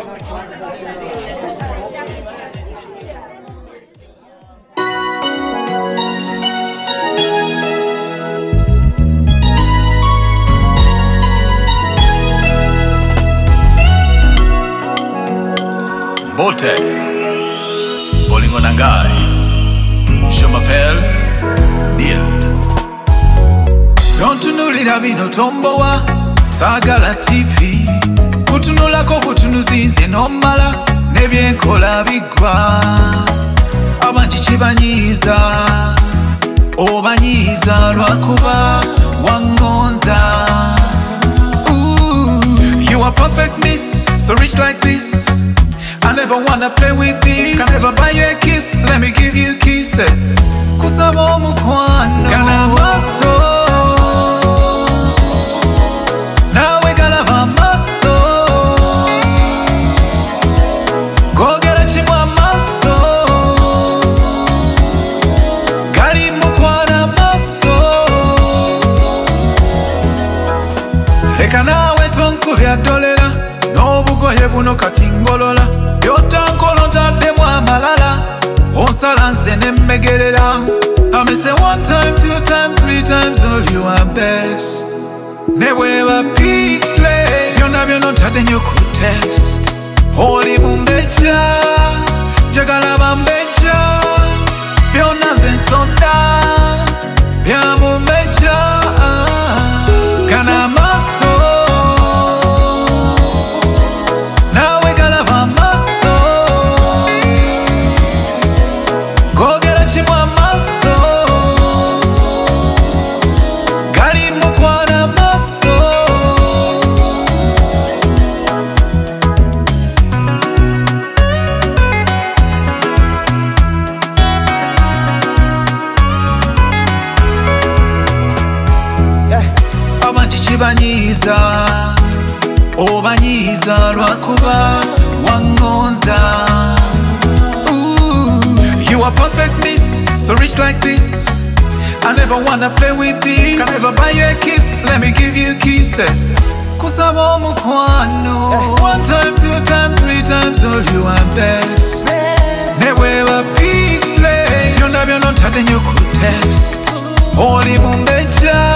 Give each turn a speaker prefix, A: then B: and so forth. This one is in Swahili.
A: Bote Bolingo Nangai Je m'appelle Neal Nontunulira bino tombowa Sagala TV Kutunulako butunuzinze nomala Nebyenkola bigwa Abanji kibanyiza Obanyiza lwakuba wangonza You are perfect miss So rich like this I never wanna play with this. Can never buy you a kiss. Let me give you kisses. Kusabo mukwano. Kana maso. Nawe galava maso. Go get a chimwa maso. Gali mukwana maso. Leka nawe tonku vya dolera. Nobugoye buno katingolola. Yotankolo ntademu amalala Onsala nze nemmegerera I may say 1 time, 2 time, 3 times all you are best Nebweba play Byonna byonna ntadde nnyo ku test Oli mumbeja Njagala bambeja Byonna nze nsonda Bya mumbeja Kana maso Banyiza Obanyiza lwakuba wangonza You are perfect miss So rich like this I never wanna play with this Can never buy you a kiss Let me give you kisses Kusabo mukwano 1 time, 2 time, 3 times all you are best Nebweba play Byonna byonna ntadde nnyo ku test Oli mumbeja